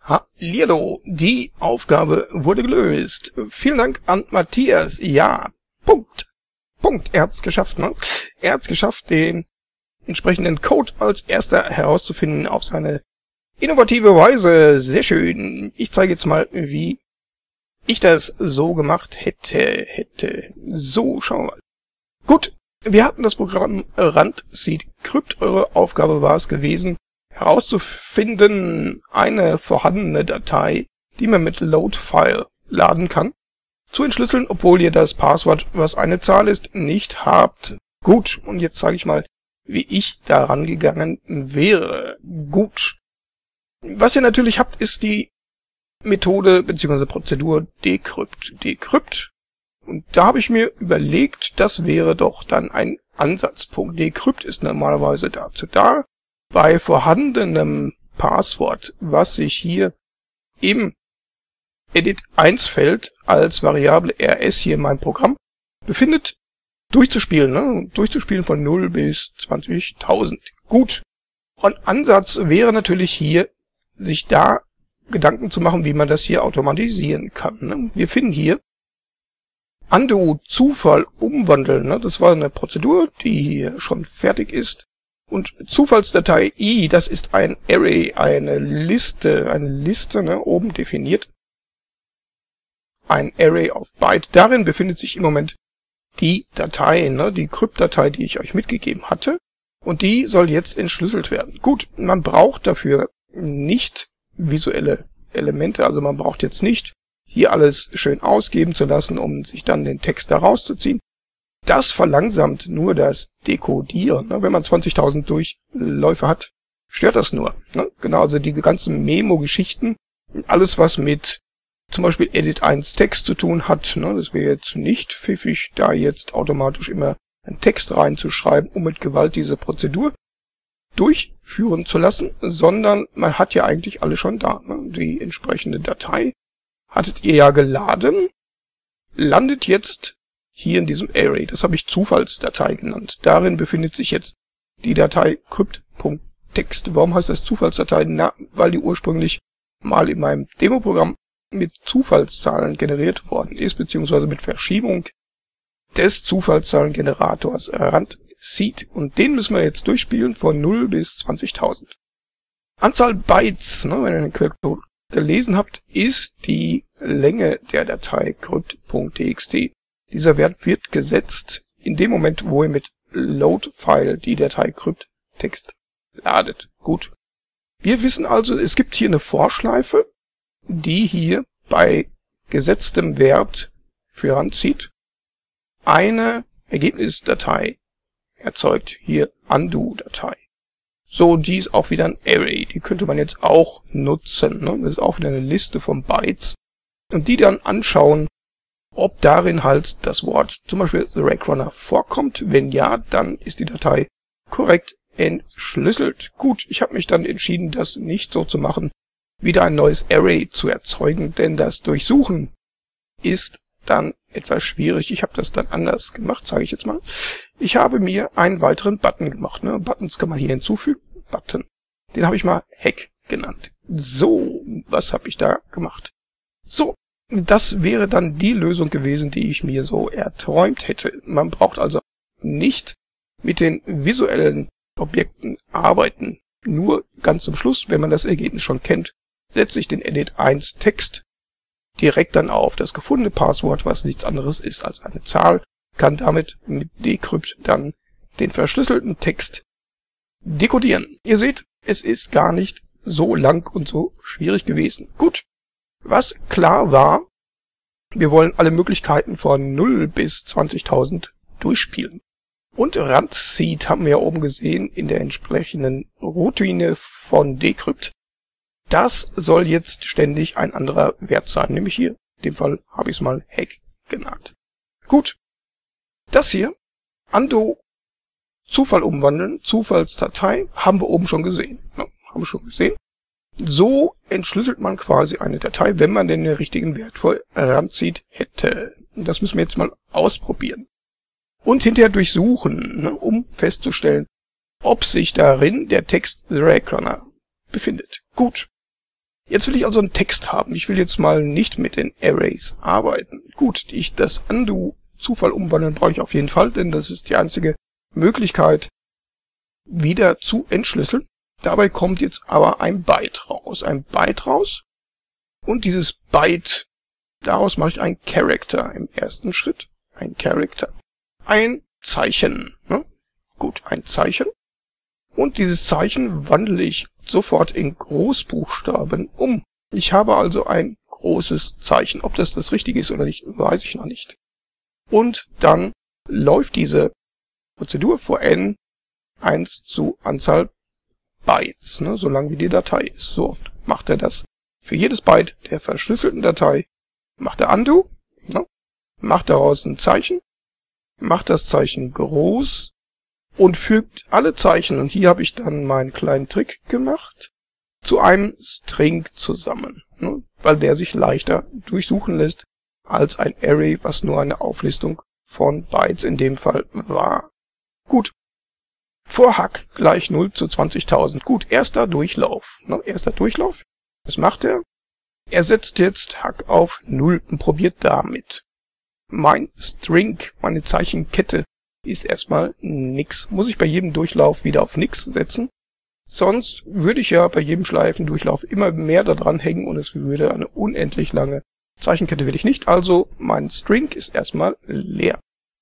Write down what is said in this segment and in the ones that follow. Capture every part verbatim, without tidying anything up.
Hallihallo, die Aufgabe wurde gelöst. Vielen Dank an Matthias. Ja, Punkt. Punkt. Er hat's geschafft, ne? Er hat's geschafft, den entsprechenden Code als erster herauszufinden auf seine innovative Weise. Sehr schön. Ich zeige jetzt mal, wie ich das so gemacht hätte. Hätte. So, schauen wir mal. Gut, wir hatten das Programm Randseed Crypt. Eure Aufgabe war es gewesen, herauszufinden eine vorhandene Datei, die man mit Loadfile laden kann, zu entschlüsseln, obwohl ihr das Passwort, was eine Zahl ist, nicht habt. Gut, und jetzt zeige ich mal, wie ich daran gegangen wäre. Gut. Was ihr natürlich habt, ist die Methode bzw. Prozedur Decrypt. Decrypt. Und da habe ich mir überlegt, das wäre doch dann ein Ansatzpunkt. Decrypt ist normalerweise dazu da, bei vorhandenem Passwort, was sich hier im Edit eins Feld als Variable R S hier in meinem Programm befindet, durchzuspielen, ne? Durchzuspielen von null bis zwanzigtausend. Gut. Und Ansatz wäre natürlich hier, sich da Gedanken zu machen, wie man das hier automatisieren kann. Ne? Wir finden hier Undo Zufall umwandeln. Ne? Das war eine Prozedur, die hier schon fertig ist. Und Zufallsdatei I, das ist ein Array, eine Liste, eine Liste, ne, oben definiert. Ein Array of Byte. Darin befindet sich im Moment die Datei, ne, die Crypt-Datei, die ich euch mitgegeben hatte. Und die soll jetzt entschlüsselt werden. Gut, man braucht dafür nicht visuelle Elemente, also man braucht jetzt nicht hier alles schön ausgeben zu lassen, um sich dann den Text da rauszuziehen. Das verlangsamt nur das Dekodieren. Ne? Wenn man zwanzigtausend Durchläufe hat, stört das nur. Ne? Genau, also die ganzen Memo-Geschichten, alles was mit zum Beispiel Edit eins Text zu tun hat, ne? Das wäre jetzt nicht pfiffig, da jetzt automatisch immer einen Text reinzuschreiben, um mit Gewalt diese Prozedur durchführen zu lassen, sondern man hat ja eigentlich alle schon da. Ne? Die entsprechende Datei hattet ihr ja geladen, landet jetzt hier in diesem Array. Das habe ich Zufallsdatei genannt. Darin befindet sich jetzt die Datei crypt.text. Warum heißt das Zufallsdatei? Na, weil die ursprünglich mal in meinem Demo-Programm mit Zufallszahlen generiert worden ist, beziehungsweise mit Verschiebung des Zufallszahlengenerators Randseed. Und den müssen wir jetzt durchspielen von null bis zwanzigtausend. Anzahl Bytes, ne, wenn ihr den Quellcode gelesen habt, ist die Länge der Datei crypt.txt. Dieser Wert wird gesetzt in dem Moment, wo ihr mit Loadfile die Datei Crypt-Text ladet. Gut. Wir wissen also, es gibt hier eine Vorschleife, die hier bei gesetztem Wert für Randseed eine Ergebnisdatei erzeugt. Hier Undo-Datei. So, die ist auch wieder ein Array. Die könnte man jetzt auch nutzen. Ne? Das ist auch wieder eine Liste von Bytes. Und die dann anschauen, ob darin halt das Wort, zum Beispiel The Rake Runner, vorkommt. Wenn ja, dann ist die Datei korrekt entschlüsselt. Gut, ich habe mich dann entschieden, das nicht so zu machen, wieder ein neues Array zu erzeugen, denn das Durchsuchen ist dann etwas schwierig. Ich habe das dann anders gemacht, sage ich jetzt mal. Ich habe mir einen weiteren Button gemacht. Ne? Buttons kann man hier hinzufügen. Button. Den habe ich mal Hack genannt. So, was habe ich da gemacht? So. Das wäre dann die Lösung gewesen, die ich mir so erträumt hätte. Man braucht also nicht mit den visuellen Objekten arbeiten. Nur ganz zum Schluss, wenn man das Ergebnis schon kennt, setze ich den Edit eins Text direkt dann auf das gefundene Passwort, was nichts anderes ist als eine Zahl, kann damit mit Decrypt dann den verschlüsselten Text dekodieren. Ihr seht, es ist gar nicht so lang und so schwierig gewesen. Gut. Was klar war, wir wollen alle Möglichkeiten von null bis zwanzigtausend durchspielen. Und Randseed haben wir ja oben gesehen in der entsprechenden Routine von Decrypt. Das soll jetzt ständig ein anderer Wert sein, nämlich hier, in dem Fall habe ich es mal Hack genannt. Gut, das hier, Undo, Zufall umwandeln, Zufallsdatei, haben wir oben schon gesehen. Ja, haben wir schon gesehen. So entschlüsselt man quasi eine Datei, wenn man denn den richtigen Wert für Randseed hätte. Das müssen wir jetzt mal ausprobieren. Und hinterher durchsuchen, ne, um festzustellen, ob sich darin der Text The Rake Runner befindet. Gut. Jetzt will ich also einen Text haben. Ich will jetzt mal nicht mit den Arrays arbeiten. Gut, ich das Undo Zufall umwandeln brauche ich auf jeden Fall, denn das ist die einzige Möglichkeit, wieder zu entschlüsseln. Dabei kommt jetzt aber ein Byte raus. Ein Byte raus. Und dieses Byte, daraus mache ich ein Character im ersten Schritt. Ein Character. Ein Zeichen. Ne? Gut, ein Zeichen. Und dieses Zeichen wandle ich sofort in Großbuchstaben um. Ich habe also ein großes Zeichen. Ob das das Richtige ist oder nicht, weiß ich noch nicht. Und dann läuft diese Prozedur for n eins zu Anzahl Bytes, ne, solange wie die Datei ist. So oft macht er das. Für jedes Byte der verschlüsselten Datei macht er Undo, ne, macht daraus ein Zeichen, macht das Zeichen groß und fügt alle Zeichen, und hier habe ich dann meinen kleinen Trick gemacht, zu einem String zusammen, ne, weil der sich leichter durchsuchen lässt als ein Array, was nur eine Auflistung von Bytes in dem Fall war. Gut. For Hack gleich null zu zwanzigtausend. Gut, erster Durchlauf. Ne, erster Durchlauf. Was macht er? Er setzt jetzt Hack auf null und probiert damit. Mein String, meine Zeichenkette, ist erstmal nix. Muss ich bei jedem Durchlauf wieder auf nix setzen. Sonst würde ich ja bei jedem Schleifendurchlauf immer mehr daran hängen und es würde eine unendlich lange Zeichenkette will ich nicht. Also mein String ist erstmal leer.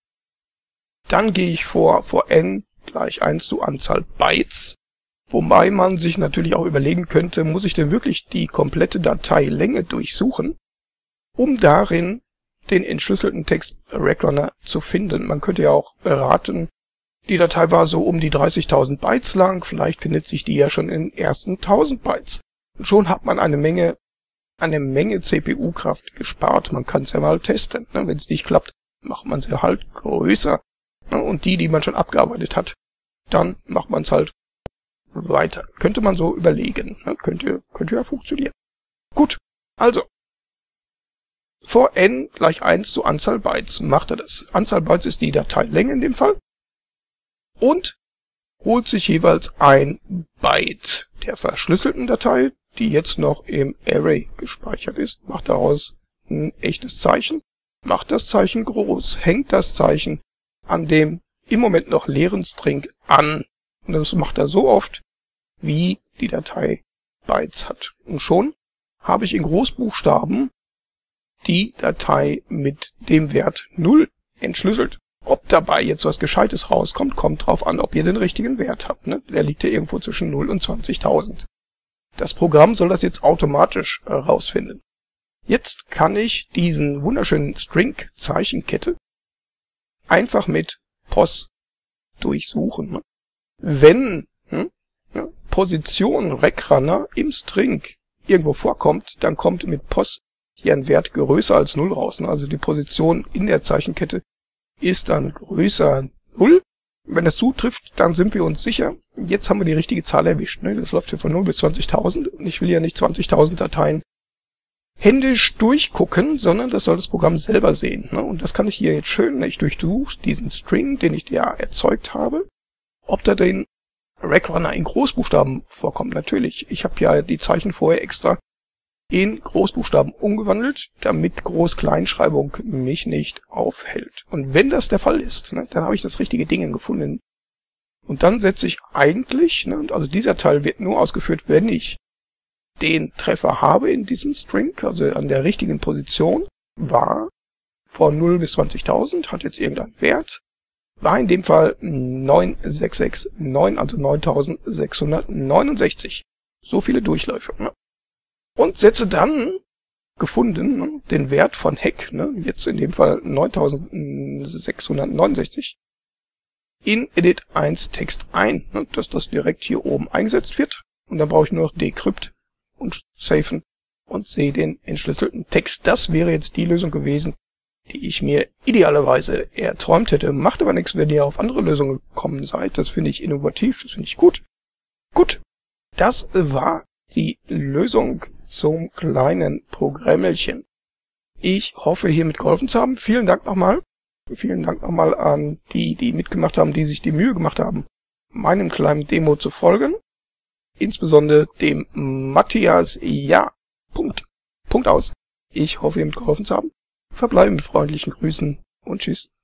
Dann gehe ich vor, for n gleich eins zu Anzahl Bytes. Wobei man sich natürlich auch überlegen könnte, muss ich denn wirklich die komplette Dateilänge durchsuchen, um darin den entschlüsselten Text Rackrunner zu finden. Man könnte ja auch beraten, die Datei war so um die dreißigtausend Bytes lang, vielleicht findet sich die ja schon in den ersten tausend Bytes. Und schon hat man eine Menge, eine Menge C P U-Kraft gespart. Man kann es ja mal testen. Ne? Wenn es nicht klappt, macht man sie halt größer. Ne? Und die, die man schon abgearbeitet hat, dann macht man es halt weiter. Könnte man so überlegen. Ne? Könnte, könnte ja funktionieren. Gut, also for n gleich eins zu Anzahl Bytes macht er das. Anzahl Bytes ist die Dateilänge in dem Fall. Und holt sich jeweils ein Byte der verschlüsselten Datei, die jetzt noch im Array gespeichert ist, macht daraus ein echtes Zeichen, macht das Zeichen groß, hängt das Zeichen an dem im Moment noch leeren String an. Und das macht er so oft, wie die Datei Bytes hat. Und schon habe ich in Großbuchstaben die Datei mit dem Wert null entschlüsselt. Ob dabei jetzt was Gescheites rauskommt, kommt drauf an, ob ihr den richtigen Wert habt. Ne? Der liegt ja irgendwo zwischen null und zwanzigtausend. Das Programm soll das jetzt automatisch herausfinden. Jetzt kann ich diesen wunderschönen String-Zeichenkette einfach mit P O S durchsuchen. Ne? Wenn hm, ja, Position Rackrunner im String irgendwo vorkommt, dann kommt mit P O S hier ein Wert größer als null raus. Ne? Also die Position in der Zeichenkette ist dann größer null. Wenn das zutrifft, dann sind wir uns sicher, jetzt haben wir die richtige Zahl erwischt. Ne? Das läuft hier von null bis zwanzigtausend und ich will ja nicht zwanzigtausend Dateien händisch durchgucken, sondern das soll das Programm selber sehen. Ne? Und das kann ich hier jetzt schön, ne? Ich durchsuche diesen String, den ich ja erzeugt habe, ob da den Rackrunner in Großbuchstaben vorkommt. Natürlich, ich habe ja die Zeichen vorher extra in Großbuchstaben umgewandelt, damit Groß-Kleinschreibung mich nicht aufhält. Und wenn das der Fall ist, ne, dann habe ich das richtige Ding gefunden. Und dann setze ich eigentlich, ne, also dieser Teil wird nur ausgeführt, wenn ich den Treffer habe in diesem String, also an der richtigen Position, war von null bis zwanzigtausend, hat jetzt irgendeinen Wert, war in dem Fall neun sechs sechs neun, also neuntausendsechshundertneunundsechzig. So viele Durchläufe. Ne? Und setze dann, gefunden, ne, den Wert von Heck, ne, jetzt in dem Fall neuntausendsechshundertneunundsechzig, in edit eins Text ein, ne, dass das direkt hier oben eingesetzt wird. Und dann brauche ich nur noch decrypt und safen und sehe den entschlüsselten Text. Das wäre jetzt die Lösung gewesen, die ich mir idealerweise erträumt hätte. Macht aber nichts, wenn ihr auf andere Lösungen gekommen seid. Das finde ich innovativ, das finde ich gut. Gut, das war die Lösung zum kleinen Programmelchen. Ich hoffe, hiermit geholfen zu haben. Vielen Dank nochmal. Vielen Dank nochmal an die, die mitgemacht haben, die sich die Mühe gemacht haben, meinem kleinen Demo zu folgen. Insbesondere dem Matthias. Ja, Punkt. Punkt aus. Ich hoffe, ihr mitgeholfen zu haben. Verbleibe mit freundlichen Grüßen und tschüss.